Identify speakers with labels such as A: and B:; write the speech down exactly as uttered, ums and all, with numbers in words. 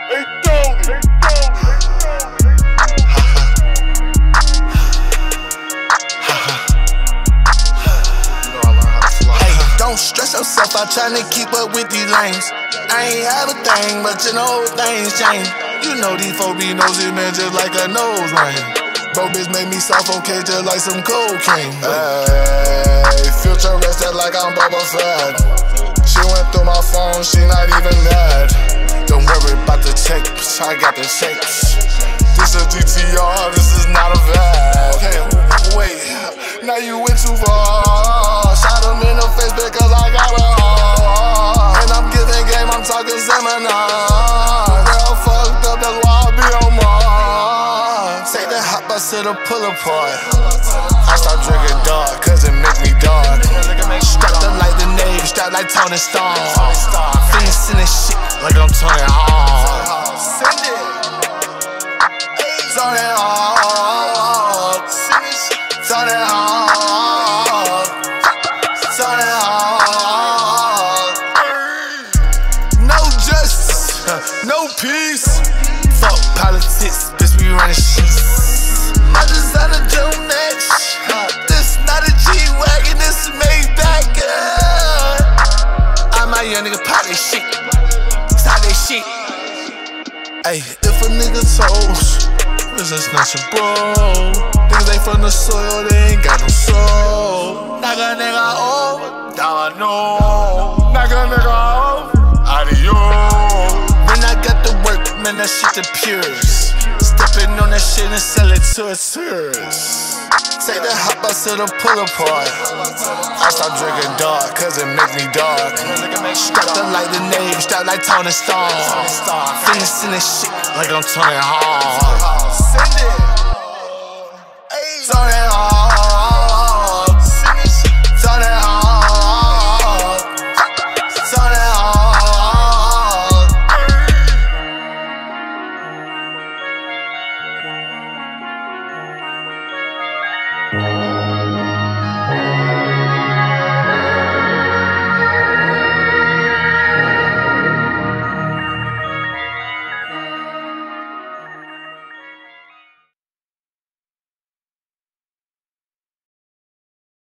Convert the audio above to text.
A: Hey, Tony. Hey,
B: Don't stress yourself out trying to keep up with these lanes. I ain't have a thing, but you know things change. You know these folks be nosy, man, just like a nose ring. Bro, bitch make me suffocate just like some cocaine. Hey, future rested like I'm Boba Fett. She went through my phone, she not even mad. Don't worry about the tapes, I got the shapes. This a G T R, this is not a V A D. Okay, wait, now you went too far. Shot him in the face because I got a heart. And I'm giving game, I'm talking seminar. Real fucked up, that's why I be on Mars. Take the hot bus to the pull apart. I start drinking dark, cause it make me dark. Strapped up like the Navy, strapped like Tony Stark. Finishing this shit like I'm Tony Hawk. Send it. Tony Hawk. Tony Hawk. Tony Hawk. No justice, no peace. Fuck politics, bitch, we running sheets. I just had to do next. This not a G-Wagon, this is Maybach. I my young nigga pop that shit. Stop that shit. Ay, if a nigga toast, this is not your bro. Niggas ain't from the soil, they ain't got no soul. Knock a nigga off, down I know. Knock a nigga off, adios. When I got the work, man, that shit the purest. Stepping on that shit and sell it to a tourist. Take the hot bus to the pull apart. I start drinking dark, cause it make me dark. Strapped up like the Navy, strapped like Tony Stark. Finishing this shit like I'm Tony Hawk. Send it. Tony Hawk.